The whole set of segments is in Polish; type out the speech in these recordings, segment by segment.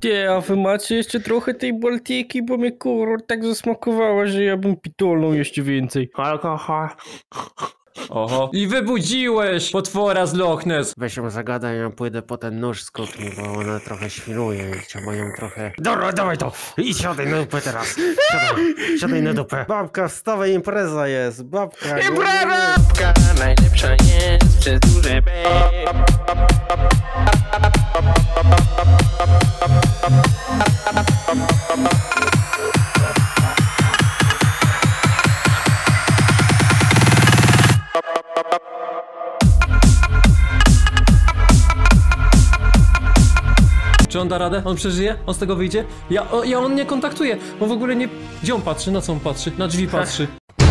Ty, a wy macie jeszcze trochę tej Baltiki, bo mnie kurwa tak zasmakowała, że ja bym pitolnął jeszcze więcej. Alkohol. Oho. I wybudziłeś potwora z Loch Ness. Weź ją zagadaj, ja pójdę po ten nóż z kuchni, bo ona trochę świruje i trzeba ją trochę... Dobra, dawaj to! I siadaj na dupę teraz. Siadaj na dupę. Babka, wstawaj, impreza jest, babka. Impreza! Babka najlepsza jest przez duże B. Czy on da radę? On przeżyje? On z tego wyjdzie? On mnie kontaktuje. On w ogóle nie... Gdzie on patrzy? Na co on patrzy? Na drzwi patrzy.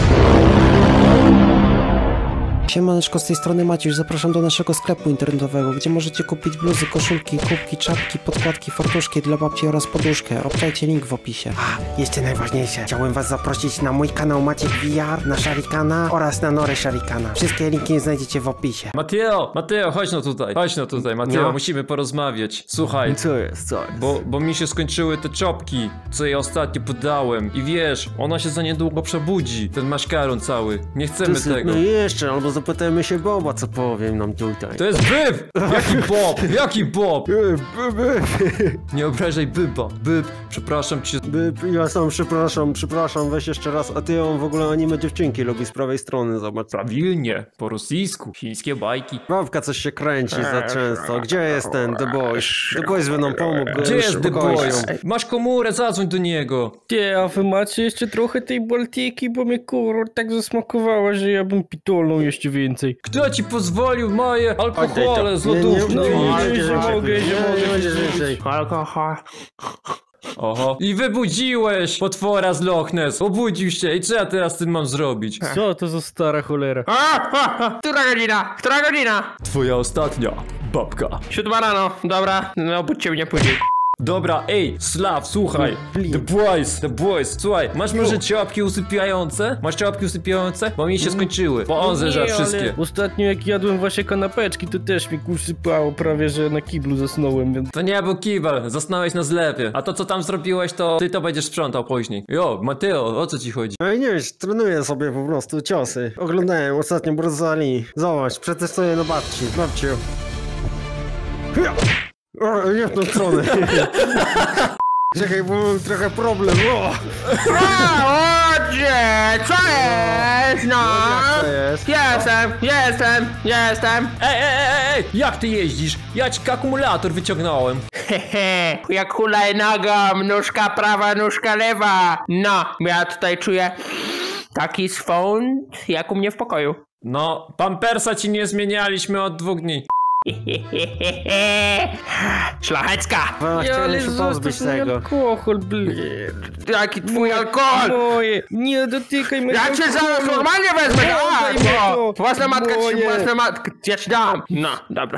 Siemaneczko, z tej strony Maciuś, zapraszam do naszego sklepu internetowego, gdzie możecie kupić bluzy, koszulki, kubki, czapki, podkładki, fartuszki dla babci oraz poduszkę. Obczajcie link w opisie. Jeszcze najważniejsze, chciałem was zaprosić na mój kanał Maciek VR, na Sharikana oraz na Norę Sharikana. Wszystkie linki znajdziecie w opisie. Mateo, chodź no tutaj. Chodź no tutaj, Mateo, No. musimy porozmawiać. Słuchaj. Co jest? Bo mi się skończyły te czopki, co jej ostatnio podałem. I wiesz, ona się za niedługo przebudzi. Ten maszkaron cały. Nie chcemy tego. No jeszcze, albo zapytajmy się Boba, co powiem nam tutaj. To jest Byb! Jaki Bob? Jaki Bob? Nie obrażaj Byba. Byb, przepraszam cię. Ja sam przepraszam, weź jeszcze raz. A ty on w ogóle anime dziewczynki lubi z prawej strony, zobacz. Prawilnie, po rosyjsku. Chińskie bajki. Babka coś się kręci za często. Gdzie jest ten The Boys? The Boys by nam pomógł. Gdzie jest The uspokoić Boys? ją. Masz komórę, zadzwoń do niego. Ty, a wy macie jeszcze trochę tej Baltiki, bo mnie kurwa tak zasmakowała, że ja bym pitolnął jeszcze więcej. Kto ci pozwolił moje alkohole z Nie, lodówki? No nie, że mogę. Alkohol. Oho. I wybudziłeś potwora z Loch Ness. Obudził się i co ja teraz z tym mam zrobić? Co to za stara cholera? Która godzina? Która godzina? Twoja ostatnia babka. 7 rano. Dobra, no obudźcie mnie później. Dobra, ej, Slav, słuchaj. The boys. Słuchaj, masz może czapki usypiające? Masz czapki usypiające? Bo mi się skończyły. Bo on zeżar wszystkie. Ale ostatnio jak jadłem wasze kanapeczki, to też mi usypało prawie, że na kiblu zasnąłem, więc... To nie był kibel, zasnąłeś na zlepie. A to co tam zrobiłeś, to ty to będziesz sprzątał później. Jo, Mateo, o co ci chodzi? Ej, nie wiesz, trenuję sobie po prostu ciosy. Oglądałem ostatnio Bruzali. Zobacz, przetestuję na babci. Babciu. O, nie w tą stronę. Czekaj, bo mam trochę problem. O! Odzie, co jest? No. Co jest? Jestem. Ej, jak ty jeździsz? Ja ci akumulator wyciągnąłem. Hehe, jak hulajnoga, nóżka prawa, nóżka lewa. No, ja tutaj czuję taki swąd, jak u mnie w pokoju. No, pampersa ci nie zmienialiśmy od 2 dni. Szlachecka! Chciałem się pozbyć zostaw mój tego. alkohol, Jaki twój alkohol? Moje, nie dotykaj mnie. Ja cię zaraz normalnie wezmę! Oddaj mi to. Własna matka, Moje. własna matka, ja ci dam! No, dobra.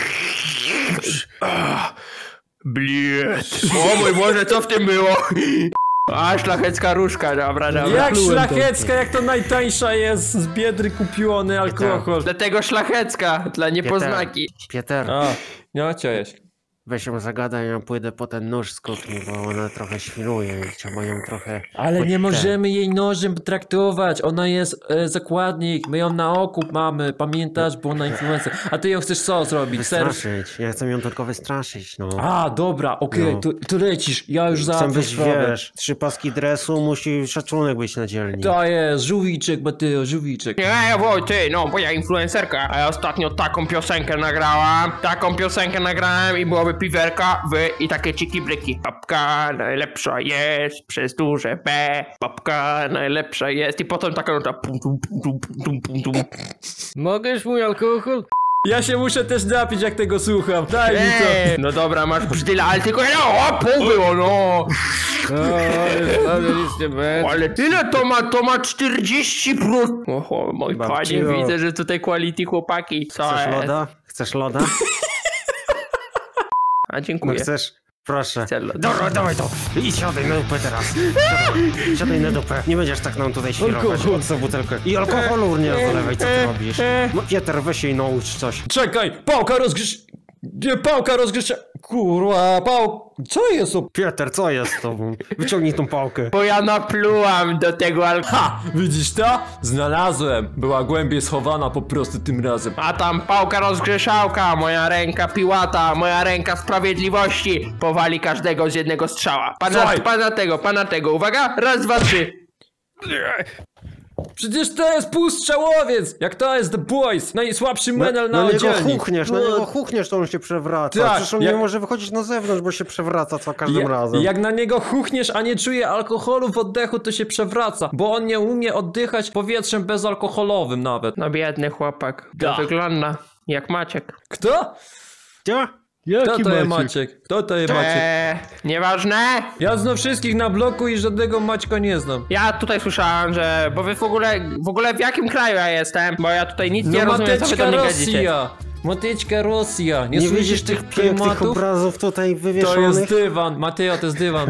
Bliet. O mój Boże, co w tym było? A, szlachecka różka, dobra. Jak szlachecka, jak to najtańsza jest z Biedry kupiony alkohol. Dlatego szlachecka, dla niepoznaki. Pieter, A, no cześć. weź ją zagadaj, ja pójdę po ten nóż z kuchni, bo ona trochę świruje i trzeba ją trochę... Ale nie możemy jej nożem traktować, ona jest zakładnik, my ją na okup mamy, pamiętasz, bo ona influencer. A ty ją chcesz co zrobić? Wystraszyć, ja chcę ją tylko wystraszyć, no. A, dobra, okej, No. to lecisz, ja już Chcę załatwię być, sprawę. wiesz, 3 paski dresu, musi szacunek być na dzielni. To jest, żółwiczek, Mateo, żółwiczek. Nie, bo ty, no, bo ja influencerka, a ja ostatnio taką piosenkę nagrałem i byłoby piwerka, wy i takie ciki-bryki. Babka najlepsza jest przez duże B, babka najlepsza jest i potem taka nota pum, tum, pum, tum, pum, tum, pum, tum. Mogesz mój alkohol? Ja się muszę też napić, jak tego słucham, daj mi to. No dobra, masz brzdyle, ale tylko no, pół było, no. Ale nic nie będzie. Ale tyle to ma 40%. Oho, mój Babciu. panie, widzę, że tutaj quality chłopaki. Co Chcesz jest? loda? Chcesz loda? A No dziękuję. chcesz? Proszę. Chcę loda. Dobra, dawaj to. I siadaj na dupę teraz. Siadaj na dupę. Nie będziesz tak nam tutaj świrować. Odsą butelkę. I alkoholu nie rozlewaj, co ty robisz? No, Pieter, weź jej naucz coś. Czekaj, pałka rozgrz... Nie, pałka rozgrzesza... Kurwa, co jest to? Pieter, co jest z tobą? Wyciągnij tą pałkę. Bo ja naplułam do tego alkoholu. Ha! Widzisz to? Znalazłem. Była głębiej schowana po prostu tym razem. A tam pałka rozgrzeszałka, moja ręka piłata, moja ręka sprawiedliwości powali każdego z jednego strzała. Słuchaj. Pana tego, uwaga, raz, dwa, trzy. Przecież to jest półstrzałowiec! Jak to jest The Boys! Najsłabszy menel na Na niego oddzielni. huchniesz, na niego huchniesz, to on się przewraca. Tak, Przecież on jak- nie może wychodzić na zewnątrz, bo się przewraca co każdym razem. Jak na niego huchniesz, a nie czuje alkoholu w oddechu, to się przewraca, bo on nie umie oddychać powietrzem bezalkoholowym nawet. No biedny chłopak, Da. to wygląda jak Maciek. Kto? Gdzie? Kto to jest Maciek? Kto to jest Maciek? Nieważne. Ja znam wszystkich na bloku i żadnego Maćka nie znam. Ja tutaj słyszałem, że... Bo wy w ogóle w jakim kraju ja jestem? Bo ja tutaj nic nie rozumiem, co wy do Mateczka mnie gadzicie. Rosja! Mateczka Rosja! Nie, Nie słyszysz widzisz tych tych pięknych klimatów? obrazów tutaj To wywieszonych? jest dywan. Mateo, to jest dywan.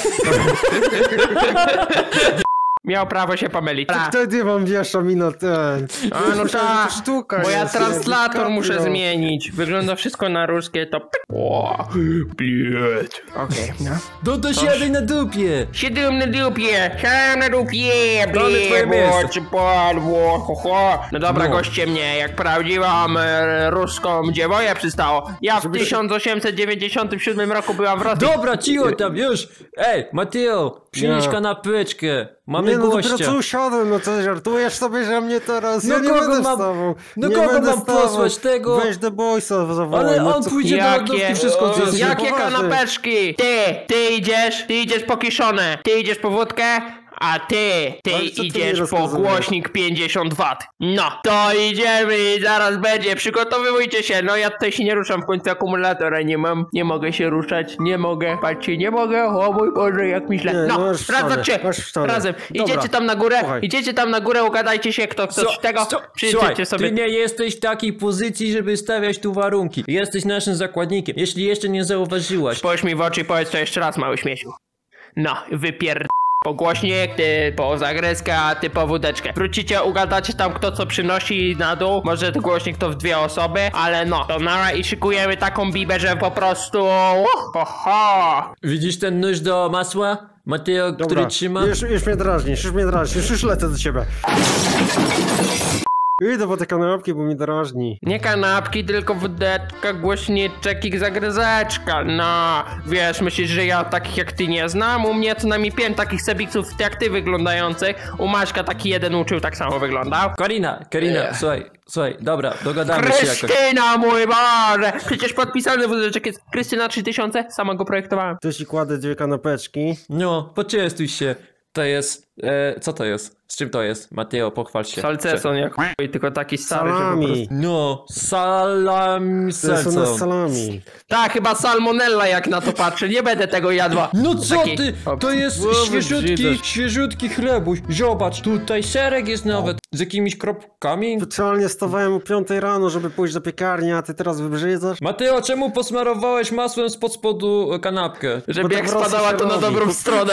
Miał prawo się pomylić. Wtedy wam wiesza mi na ten. A no tak, Sztuka bo ja jest, translator jak muszę DiCaprio. zmienić. Wygląda wszystko na ruskie, to... O, bliet. Okej, no. To siadaj na dupie! Siedem na dupie, siadam na dupie, Mamy twoje miejsce. No dobra, No. goście mnie, jak prawdziwą ruską dziewoję przystało. Ja w 1897 roku byłam w Rosji. Dobra, cicho tam, już! Ej, Mateo, przynieś Nie. kanapeczkę. Mamy Nie, no dopiero gościa. co usiadłem, no co żartujesz sobie, że mnie teraz? No Ja nie kogo będę mam- wstawał. no Nie kogo będę mam wstawał. posłać tego? Weź The Boysa zawołaj. Ale no on co- pójdzie do lodówki, wszystko co jest. Jakie poważnie. kanapeczki? Ty idziesz po kiszone, ty idziesz po wódkę, a ty Ale co ty mi idziesz po rozkazujesz? głośnik 50 W. No, to idziemy i zaraz będzie, przygotowujcie się. No ja tutaj się nie ruszam, w końcu akumulatora nie mam, nie mogę się ruszać, nie mogę, patrzcie, nie mogę, o mój Boże, jak mi źle. Nie, No, masz raz, wstane, dwa, trzy, masz wstane. razem. Dobra. Idziecie tam na górę, Słuchaj. ugadajcie się, kto z tego, Słuchaj, przyjdziecie sobie. ty nie jesteś w takiej pozycji, żeby stawiać tu warunki. Jesteś naszym zakładnikiem, jeśli jeszcze nie zauważyłaś. Spójrz mi w oczy i powiedz to jeszcze raz, mały śmieciu. No, po głośnik, ty po zagryzkę, a ty po wódeczkę. Wrócicie, ugadacie tam kto co przynosi na dół. Może to głośnik to w 2 osoby, ale no. To nara i szykujemy taką bibę, że po prostu... Oho! Widzisz ten nóż do masła? Mateo, który trzyma? Już mnie drażnisz, już lecę do ciebie. Idę po te kanapki, bo mnie drażni. Nie kanapki, tylko wódeczka, głośniczek i zagryzeczka. No, wiesz, myślisz, że ja takich jak ty nie znam? U mnie co najmniej 5 takich sebiksów jak ty wyglądających. U Maćka taki jeden uczył, tak samo wyglądał. Karina, słuchaj, dobra, dogadamy się jakoś. Krystyna, mój Boże! Przecież podpisany wózeczek jest Krystyna 3000, sama go projektowałem. Tu ci kładę 2 kanapeczki. No, poczęstuj się. To jest, co to jest? Z czym to jest? Mateo, pochwal się. Salceson jak chuj, tylko taki stary, że po Salami. prostu... No, salami To są sercą. z salami. Tak, chyba salmonella jak na to patrzę, nie będę tego jadła. No co Taki- ty? To jest Głowy świeżutki chlebuś. Zobacz, tutaj serek jest nawet z jakimiś kropkami. Specjalnie stawałem o 5 rano, żeby pójść do piekarni, a ty teraz wybrzydzasz? Mateo, czemu posmarowałeś masłem spod spodu kanapkę? Żeby Bo jak tak w Rosji spadała się to na robi. dobrą stronę.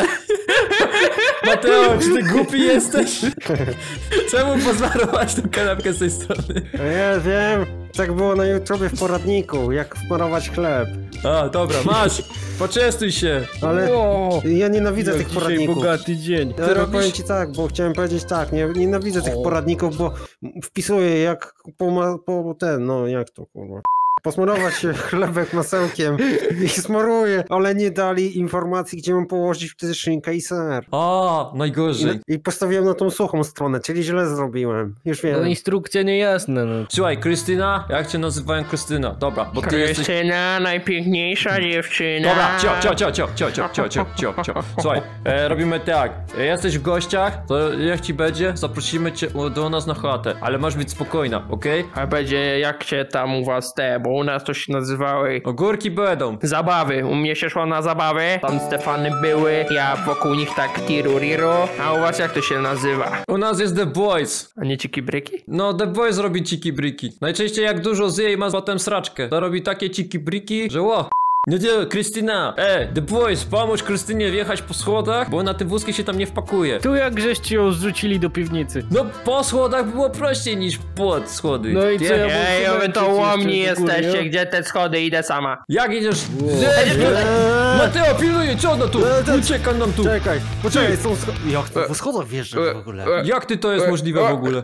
Mateo, czy ty głupi jesteś? Czemu posmarowałeś tą kanapkę z tej strony? Ja wiem, tak było na YouTubie w poradniku, jak wparować chleb. A, dobra, masz. Poczęstuj się. Ale O, ja nienawidzę jak tych dzisiaj poradników. bogaty dzień. Teraz powiem ci tak, bo chciałem powiedzieć tak, nienawidzę tych poradników, bo wpisuję jak po ten, no jak to kurwa. Posmarować się chlebek masełkiem i smaruję, ale nie dali informacji, gdzie mam położyć wtedy szynkę i ser. A, najgorzej. I postawiłem na tą suchą stronę, czyli źle zrobiłem. Już No wiem. instrukcja niejasna, no. Słuchaj, Krystyna, jak cię nazywają Krystyna? Dobra, bo ty jesteś... Krystyna, najpiękniejsza dziewczyna. Dobra, cio. Słuchaj, robimy tak. Jesteś w gościach, to jak ci będzie, zaprosimy cię do nas na chatę, ale masz być spokojna, okej? A będzie jak się tam u was bo u nas to się nazywały Ogórki będą. zabawy. U mnie się szło na zabawy, tam Stefany były, ja wokół nich tak tiruriru. A u was jak to się nazywa? U nas jest The Boys. A nie ciki bryki? No, The Boys robi ciki briki. Najczęściej jak dużo zje i ma potem sraczkę, to robi takie ciki briki, że ło. No nie, Krystyna, The Boys, pomóż Krystynie wjechać po schodach, bo na te wózki się tam nie wpakuje. Tu jak żeście ją zrzucili do piwnicy. No po schodach było prościej niż pod schody. No i co ja Ej, wy to łomni jeszcze do góry, jesteście, nie? gdzie te schody, idę sama. Jak idziesz? Mateo, pilnuje, co ona tu? Ucieka nam tu. Czekaj, poczekaj, są schody. Jak to po schodach wjeżdżasz w ogóle? Jak ty to jest możliwe w ogóle?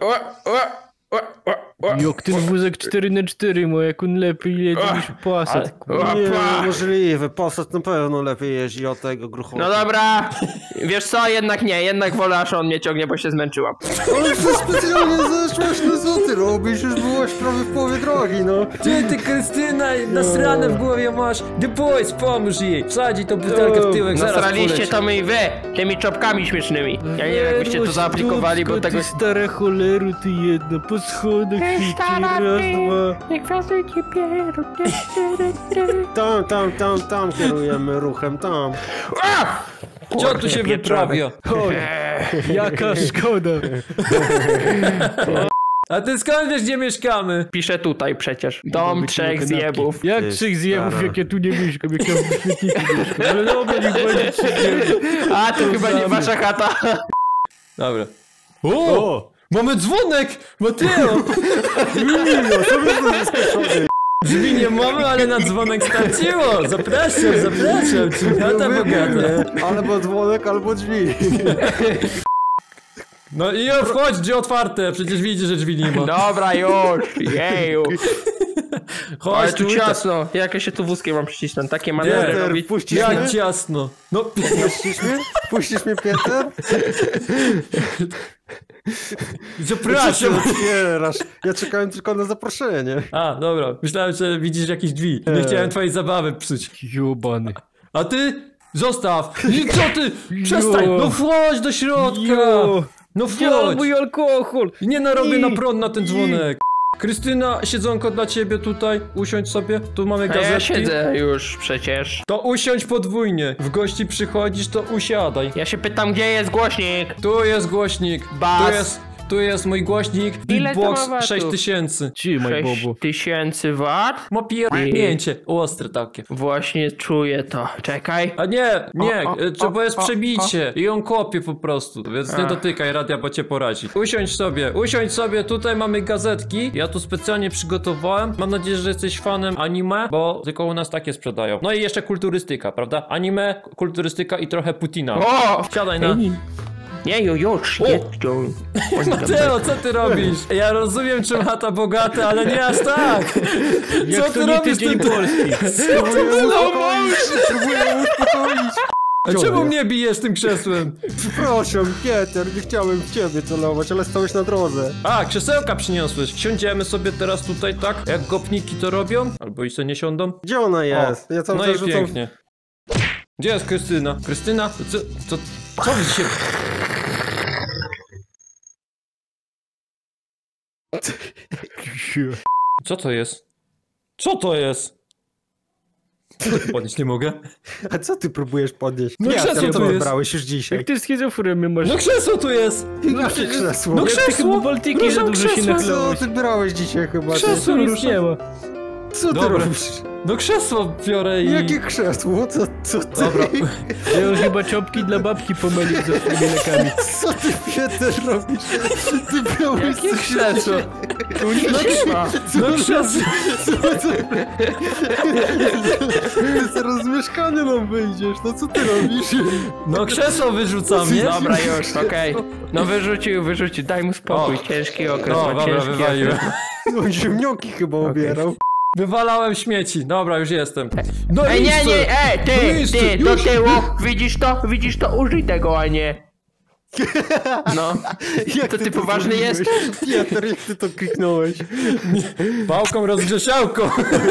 Jak ten wózek 4x4, mo, jak on lepiej jedzie niż Passat. Nie, możliwe, Passat na pewno lepiej jeździ od tego gruchotu. No dobra, wiesz co, jednak nie, jednak wolę aż on mnie ciągnie, bo się zmęczyłam. Ale ty specjalnie zeszłaś, no co ty robisz? Już byłaś prawie w połowie drogi, no. Ty Krystyna, nasrane w głowie masz. The Boys, pomóż jej. Wsadzi tą butelkę w tyłek, zaraz Nasraliście poleci. to my i wy, tymi czopkami śmiesznymi. Ja nie wiem, jakbyście to zaaplikowali, bo tego... Ty stara cholero, ty jedna, po schodach szybciej, raz, dwa. Nie kwasujcie pieru. Tam kierujemy ruchem, tam. Co tu się wyprawia? Oj, jaka szkoda. A ty skąd wiesz, gdzie mieszkamy? Piszę tutaj przecież. Dom trzech zjebów. Jak Ty trzech zjebów, stara. jak ja tu nie mieszkam, jak ja w śmietniku mieszkam. Ale dobra, niech będzie trzech zjebów. A, to chyba nie wasza chata. Dobra. O! Mamy dzwonek! Mateo! Drzwi nie mamy, ale na dzwonek starczyło! Zapraszam! Chata bogata. Albo dzwonek, albo drzwi. No i wchodź, drzwi otwarte, przecież widzisz, że drzwi nie ma. Dobra, już, jeju. Ale Chodź tu tu ciasno. Jak ja się tu wózkiem mam przycisnąć? Takie manewry Pieter, robić. puścisz mnie? Jak ciasno. No, Puścisz mnie? Puścisz mnie, Pieter? przepraszam. Otwierasz. Ja czekałem tylko na zaproszenie. A, dobra. Myślałem, że widzisz jakieś drzwi. Nie chciałem twojej zabawy psuć. Jobany. A ty? Zostaw! I co ty? Przestań! Jo. No wchodź do środka! Jo. No Gdzie wchodź! mój alkohol? Nie narobię I- na prąd na ten dzwonek. Krystyna, siedzonko dla ciebie tutaj. Usiądź sobie. Tu mamy A gazetki. ja siedzę już przecież. To usiądź podwójnie. W gości przychodzisz, to usiadaj. Ja się pytam, gdzie jest głośnik? Tu jest głośnik. Bas. Tu jest mój głośnik. Ile to Beatbox ma watów? 6000. Trzymaj, Bobo. 6000 wat? Ma pierdnięcie. Ostre takie. Właśnie czuję to. Czekaj. A nie, bo jest o, przebicie i on kopie po prostu, więc nie dotykaj radia, bo cię porazi. Usiądź sobie, tutaj mamy gazetki, ja tu specjalnie przygotowałem, mam nadzieję, że jesteś fanem anime, bo tylko u nas takie sprzedają. No i jeszcze kulturystyka, prawda? Anime, kulturystyka i trochę Putina. O! Siadaj na... Nie, już, jeżdżą. Mateo, co ty robisz? Ja rozumiem, czym chata bogata, ale nie aż tak! Jak Co to ty nie robisz? tydzień Polski. Próbuję uspokoić. A czemu mnie bijesz tym krzesłem? Przepraszam, Pieter, nie chciałem w ciebie celować, ale stałeś na drodze. A, krzesełka przyniosłeś. Siądziemy sobie teraz tutaj, tak? Jak gopniki to robią? Albo i se nie siądą? Gdzie ona jest? Ja cały No czas i rzucam... pięknie. Gdzie jest Krystyna? Krystyna? Co wy się... Co to jest? Co to jest? Podnieść nie mogę. A co ty próbujesz podnieść? No krzesło co tu to jest. wybrałeś już dzisiaj? Jak ty schizofrenię masz? No krzesło tu jest! Jakie krzesło? No Ty chyba krzesło! Baltiki za dużo się krzesło! nachlałeś. Co ty brałeś dzisiaj chyba? Ty? Krzesło Tu nic ruszę. nie ma. Co ty Dobra. robisz? No krzesło biorę i... Jakie krzesło? Co ty? Dobra. Ja on chyba czopki dla babki pomylił ze swoimi lekami. Co ty, Pieter, robisz? Ty brałeś Jakie krzesło? Tu nic nie ma. No krzesło! Ty zaraz z mieszkania nam wyjdziesz, no co ty robisz? No krzesło wyrzucam, nie? Dobra, już, okej. No wyrzucił, daj mu spokój, O. ciężki okres, No, ma dobra, ciężki wywaliłem. okres. On ziemnioki chyba obierał. Wywalałem śmieci. Dobra, już jestem. No Ej, nie, listy! nie, No listy, ty, do już. tyłu, widzisz to, użyj tego, a nie. No, Jak to ty to poważny zrobiłeś? jesteś? Pieter, jak ty to kliknąłeś? Pałką rozgrzeszałką.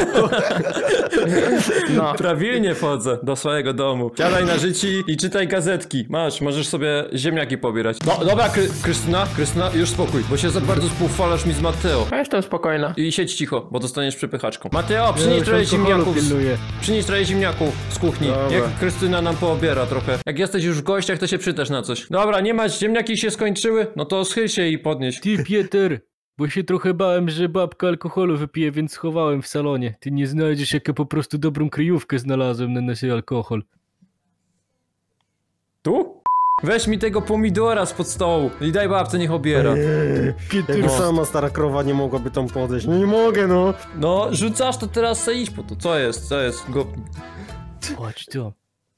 no. Prawilnie wchodzę do swojego domu. Siadaj na życi i czytaj gazetki. Możesz sobie ziemniaki pobierać. No, dobra, Krystyna, już spokój, bo się za bardzo współchwalasz mi z Mateo. Ja jestem spokojna. I siedź cicho, bo dostaniesz przepychaczką. Mateo, Ja przynieś już trochę alkoholu ziemniaków. pilnuję. Przynieś trochę ziemniaków z kuchni. Dobra. Jak Krystyna nam poobiera trochę. Jak jesteś już w gościach, to się przytesz na coś. Dobra, nie masz, ziemniaki się skończyły? No to schyl się i podnieś. Ty, Pieter, Bo się trochę bałem, że babka alkoholu wypije, więc schowałem w salonie. Ty nie znajdziesz, jak ja po prostu dobrą kryjówkę znalazłem na nasz alkohol. Tu? Weź mi tego pomidora spod stołu i daj babce, niech obiera. Jak sama stara krowa nie mogłaby tam podejść. No nie mogę, no. No, rzucasz, to teraz se idź po to. Co jest? Go... Chodź tu.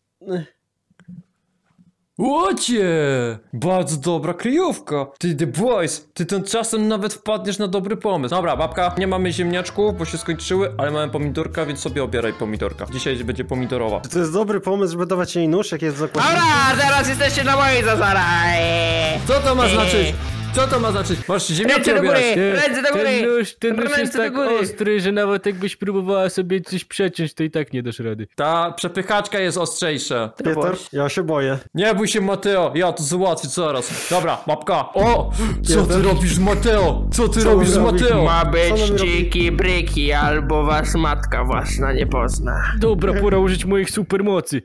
Łocie! Bardzo dobra kryjówka. Ty, The Boys, ty tymczasem nawet wpadniesz na dobry pomysł. Dobra, babka, nie mamy ziemniaczków, bo się skończyły, ale mamy pomidorka, więc sobie obieraj pomidorka. Dzisiaj będzie pomidorowa. To jest dobry pomysł, żeby dawać jej nóż, jak jest zakładnik. Dobra, teraz jesteście na mojej zasadach. Co to ma znaczyć? Co to ma znaczyć? Masz ziemniaki Ręce do góry! obierać. Ręce do góry! Ten nóż jest Ręce do tak góry! ostry, że nawet jakbyś próbowała sobie coś przeciąć, to i tak nie dasz rady. Ta przepychaczka jest ostrzejsza. Pieter, ja się boję. Nie bój się, Mateo, ja to załatwię zaraz. Dobra, babka. O! Co ty robisz, Mateo? Co ty robisz z robisz? Mateo? Ma być Co nam robi? dziki bryki, albo was matka własna nie pozna. Dobra, pora użyć moich supermocy.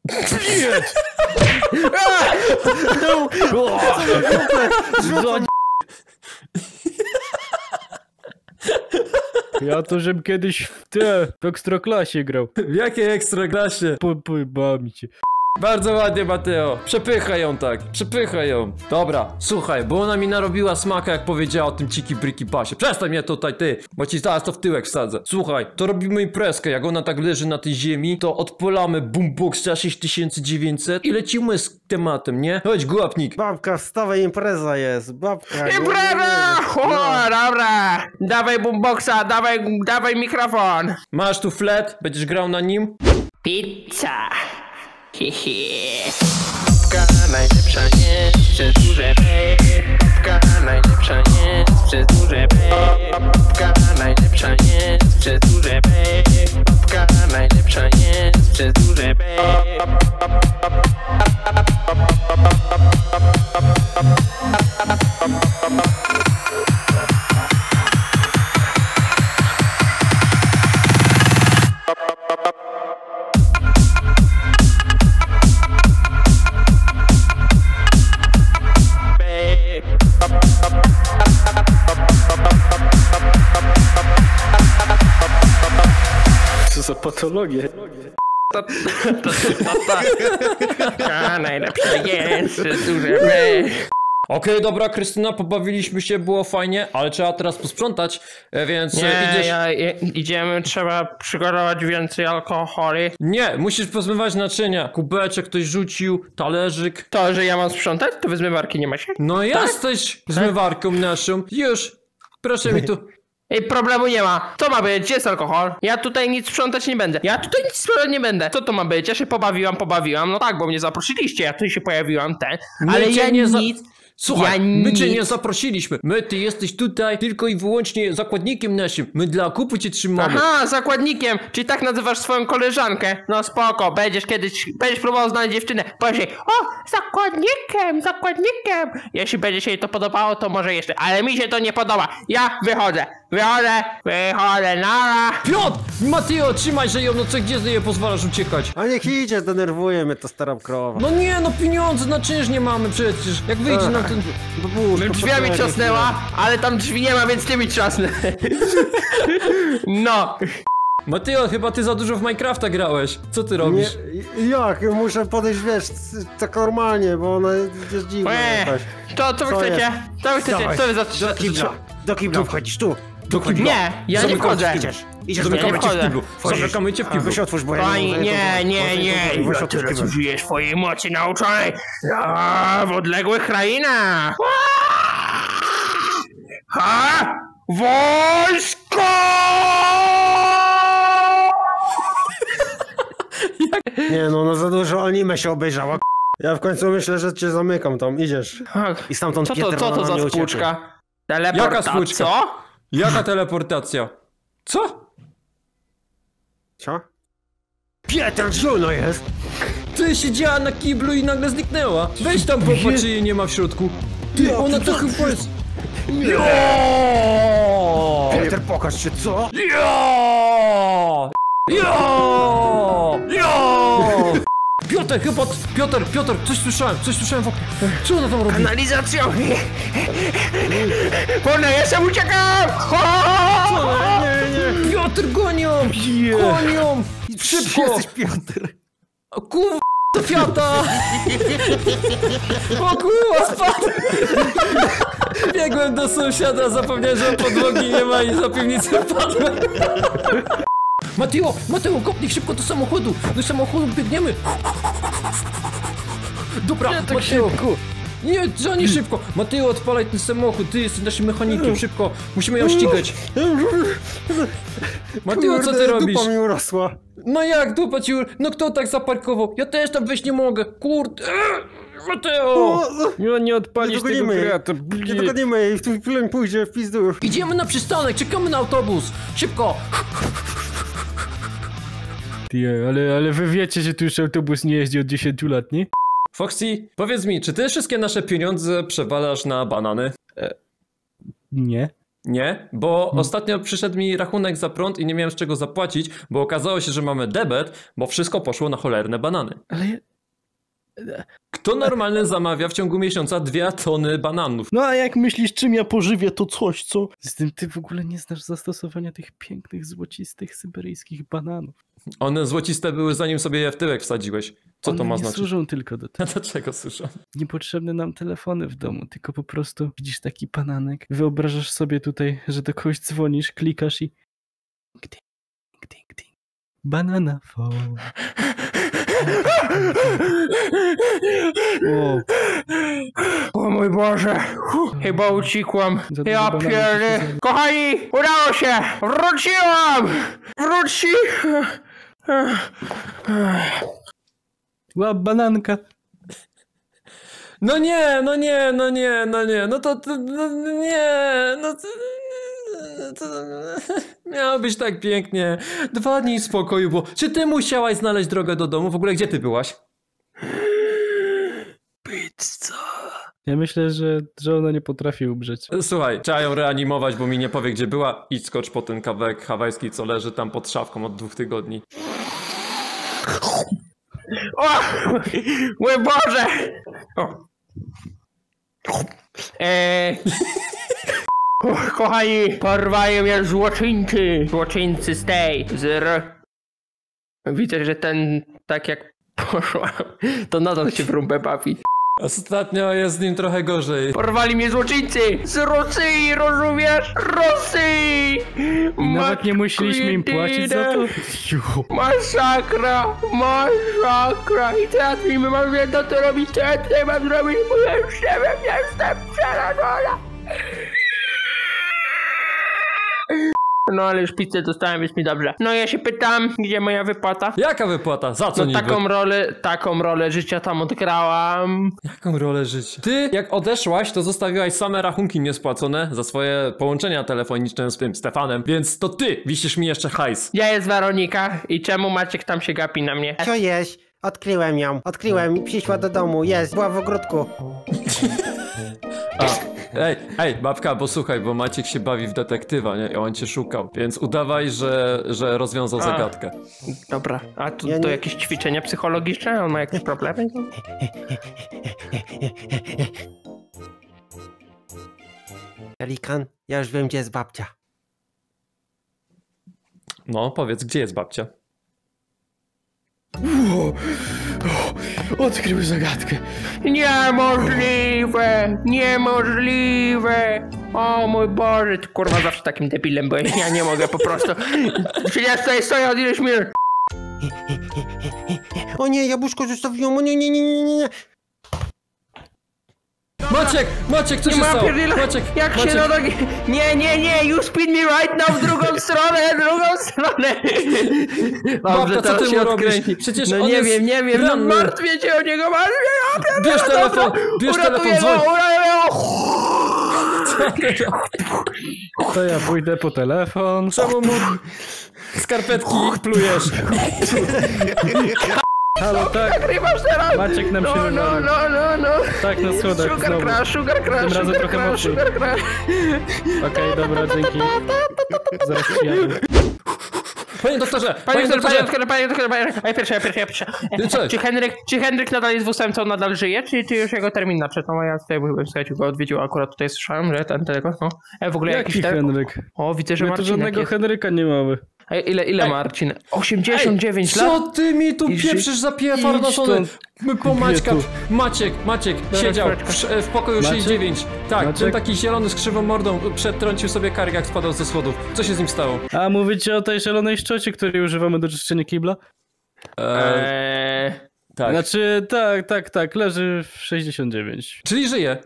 Ja to, żem kiedyś w Ekstraklasie grał. W jakiej ekstraklasie? Pojebała mi cię. Bardzo ładnie, Mateo. Przepychaj ją tak, przepychaj ją. Dobra, słuchaj, bo ona mi narobiła smaka, jak powiedziała o tym ciki bryki pasie. Przestań mnie tutaj, ty, bo ci zaraz to w tyłek wsadzę. Słuchaj, to robimy imprezkę, jak ona tak leży na tej ziemi, to odpalamy boomboxa 6900 i lecimy z tematem, nie? Chodź, gułapnik. Babka, wstawaj, impreza jest. Babka. Impreza! O, dobra! Dawaj boomboxa, dawaj mikrofon! Masz tu flet, będziesz grał na nim? Pizza! Hihi. Babka najlepsza jest przez duże B. Babka najlepsza jest przez duże B. Babka najlepsza jest przez duże B. Babka najlepsza jest przez duże B. Co za patologię. Babka najlepsza jest przez duże B. Okej, dobra, Krystyna, pobawiliśmy się, było fajnie, ale trzeba teraz posprzątać, więc idziesz... Idziemy, trzeba przygotować więcej alkoholi. Nie, musisz pozmywać naczynia. Kubeczek ktoś rzucił, talerzyk. To, że ja mam sprzątać, to wy zmywarki nie macie? No jesteś zmywarką naszą. Już, proszę mi tu. Ej, problemu nie ma. Co ma być? Gdzie jest alkohol? Ja tutaj nic sprzątać nie będę. Co to ma być? Ja się pobawiłam. No tak, bo mnie zaprosiliście, ja tutaj się pojawiłam, ale cię ja nie nic... Słuchaj, Ja my cię nic. nie zaprosiliśmy. Ty jesteś tutaj tylko i wyłącznie zakładnikiem naszym. My dla kupu cię trzymamy. Aha, zakładnikiem, czyli tak nazywasz swoją koleżankę. No spoko, będziesz próbował znaleźć dziewczynę. Powiesz jej, o, zakładnikiem. Jeśli będzie się jej to podobało, to może jeszcze, ale mi się to nie podoba. Ja wychodzę, nara. Piotr! Mateo, trzymaj się ją, no co, gdzie nie pozwalasz uciekać? A niech idzie, denerwuje mnie ta stara krowa. No nie, no pieniądze na czynsz nie mamy przecież. Jak wyjdzie nam ten... Drzwiami trzasnęła, ale tam drzwi nie ma, więc ty mi trzasnę. No. Mateo, chyba ty za dużo w Minecrafta grałeś. Co ty robisz? Nie, jak? Muszę podejść, wiesz, tak normalnie, bo ona jest dziwna jakaś. Co wy Co chcecie? jest? Co wy chcecie? Dawaj, Co wy za... Do kibla wchodzisz, tu. Do kibla. Nie, ja nie wchodzę. Idziesz Zamykamy cię w wchodzę. kiblu. Zamykamy cię w kiblu. Weź otwórz, bo ja Pani, nie. Weź Ja otwórz teraz kibel. użyję swojej mocy nauczonej w odległych krainach. Wojsko! Nie no, no za dużo anime się obejrzała. Ja w końcu myślę, że cię zamykam tam, idziesz. I stamtąd Co Pieter to na mnie za ucieknie. spłuczka? Jaka spłuczka? Co? Jaka teleportacja? Co? Co? Pieter, Juno jest! Ty siedziała na kiblu i nagle zniknęła. Weź tam popatrz, czy jej nie ma w środku. Ty, ona to chyba jest... Pieter, pokaż się, co? Piotr, Kurde, chyba... Piotr, coś słyszałem w oknie. Co ona tam robi? Kanalizacją! Wolno, jestem, uciekam! Nie. Piotr, gonią! Gonią! Szybko! Jesteś Piotr. O kurwa, to Fiata! O kurwa, spadł! Biegłem do sąsiada, zapomniałem, że podłogi nie ma i za piwnicę wpadłem. Mateo, kopnij szybko do samochodu biegniemy. Dobra, Nie tak Mateo. szybko. Nie, za nie szybko. Mateo, odpalaj ten samochód, ty jesteś naszym mechanikiem, szybko. Musimy ją ścigać. Mateo, co ty robisz? Dupa mi urosła. No jak dupa ci... No kto tak zaparkował? Ja też tam wejść nie mogę. Kurde. Mateo! No nie odpalisz tego dogonimy jej. krata. Nie dogonimy jej, w tym chwilę pójdzie w pizdu. Idziemy na przystanek, czekamy na autobus. Szybko. Ty, ale wy wiecie, że tu już autobus nie jeździ od 10 lat, nie? Foxy, powiedz mi, czy ty wszystkie nasze pieniądze przewalasz na banany? Nie. Nie, bo ostatnio przyszedł mi rachunek za prąd i nie miałem z czego zapłacić, bo okazało się, że mamy debet, bo wszystko poszło na cholerne banany. Ale... Kto normalny zamawia w ciągu miesiąca 2 tony bananów? No a jak myślisz, czym ja pożywię to coś, co? Z tym ty w ogóle nie znasz zastosowania tych pięknych, złocistych, syberyjskich bananów. One złociste były zanim sobie je w tyłek wsadziłeś. Co One to ma nie znaczyć? służą tylko do tego. Dlaczego słyszę? Niepotrzebne nam telefony w domu, tylko po prostu widzisz taki bananek, wyobrażasz sobie tutaj, że do kogoś dzwonisz, klikasz i... Ding, ding, ding. Banana phone. O, O mój Boże, chyba uciekłam. Za dużo Ja bananów pierdolę. się Kochani, udało się! Wróciłam! łap bananka. No nie, no to nie, to miało być tak pięknie. 2 dni spokoju było. Czy ty musiałaś znaleźć drogę do domu? W ogóle gdzie ty byłaś? Ja myślę, że ona nie potrafi umrzeć. Słuchaj, trzeba ją reanimować, bo mi nie powie gdzie była. Idź skocz po ten kawałek hawajski, co leży tam pod szafką od 2 tygodni. O! Mój Boże! O. Kochani, porwają mnie złoczyńcy z tej, Widzę, że ten, tak jak poszłam, to nadal się w rumbę bawi. Ostatnio jest z nim trochę gorzej. Porwali mnie złoczyńcy z Rosji, rozumiesz? Rosji! I nawet nie musieliśmy im płacić za to. Masakra! I teraz mi mam jedno to robić, co ja tutaj mam zrobić, bo ja już nie wiem, jestem przerażona. No ale już pizzę dostałem, jest mi dobrze. No ja się pytam, gdzie moja wypłata? Jaka wypłata? Za co No niby? taką rolę życia tam odgrałam. Jaką rolę życia? Ty, jak odeszłaś, to zostawiłaś same rachunki niespłacone za swoje połączenia telefoniczne z tym Stefanem, więc to ty wisisz mi jeszcze hajs. Ja jest Weronika i czemu Maciek tam się gapi na mnie? Co jest? Odkryłem ją. Przyszła do domu. Jest, była w ogródku. Ej, babka, bo słuchaj, bo Maciek się bawi w detektywa, nie? I on cię szukał, więc udawaj, że rozwiązał zagadkę. Dobra, a tu Ja to nie- jakieś ćwiczenia psychologiczne? On ma jakieś problemy? Pelikan, ja już wiem, gdzie jest babcia. No, powiedz, gdzie jest babcia? Odkrył zagadkę. Niemożliwe! O mój Boże, ty kurwa zawsze takim debilem byłeś, ja nie mogę po prostu. Przecież tutaj stoję od ileś minut. O nie, jabłuszko zostawiłam. O nie. Maciek, co się Ma stało? pierdyla, jak się na nogi... Nie, you spin me right now w drugą stronę. Babka, co teraz ty się mu robisz? odkręci. Przecież no on nie jest wiem, no ranny. martwię cię o niego, Bierz telefon, dzwoń. To ja pójdę po telefon. Czemu mu skarpetki plujesz? Halo, tak, Nagrywasz teraz? Maciek nam się wywalił. No. Tak, na schodach znowu. Sugar crash, Tym razem trochę mocniej. sugar crash. Okej, dobra, dzięki. Zaraz przyjadę. Panie doktorze! Panie doktorze, ja pierwsza. Co? Czy Henryk nadal jest w ósemce, nadal żyje, czy już jego termin nadszedł? No ja tutaj byłem, słuchajcie, go odwiedził, akurat tutaj słyszałem, że ten telefon, no. W ogóle Jaki jakiś Henryk? O, widzę, że My tu Marcinek żadnego jest. Henryka nie mamy. Ile Marcin? 89 lat? Co ty mi tu pieprzysz za piefarna po Maćka? Maciek siedział w pokoju Maciek? 69. Tak, Maciek? ten taki zielony z krzywą mordą przetrącił sobie kark, jak spadał ze schodów. Co się z nim stało? A mówicie o tej szalonej szczocie, której używamy do czyszczenia kibla? Tak. Znaczy, tak, leży w 69. Czyli żyje.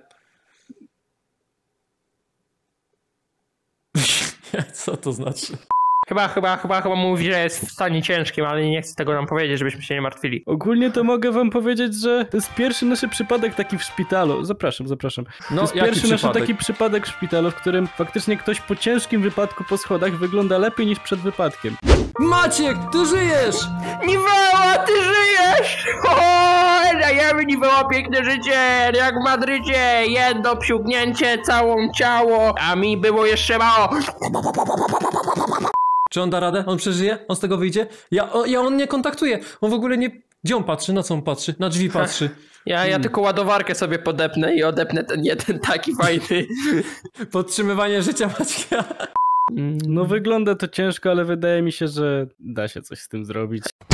Co to znaczy? Chyba mówi, że jest w stanie ciężkim, ale nie chcę tego nam powiedzieć, żebyśmy się nie martwili. Ogólnie to mogę wam powiedzieć, że to jest pierwszy nasz przypadek taki w szpitalu. Zapraszam. No, To jest jaki pierwszy nasz przypadek? taki przypadek w szpitalu, w którym faktycznie ktoś po ciężkim wypadku po schodach wygląda lepiej niż przed wypadkiem. Maciek, ty żyjesz! Niweła, ty żyjesz! O, dajemy Niweła piękne życie, jak w Madrycie, jedno psiugnięcie, całą ciało, a mi było jeszcze mało. Czy on da radę? On przeżyje? On z tego wyjdzie? On nie kontaktuje. On w ogóle nie... Gdzie on patrzy? Na co on patrzy? Na drzwi patrzy. Ja tylko ładowarkę sobie podepnę i odepnę ten jeden taki fajny. Podtrzymywanie życia Maćka. No wygląda to ciężko, ale wydaje mi się, że da się coś z tym zrobić.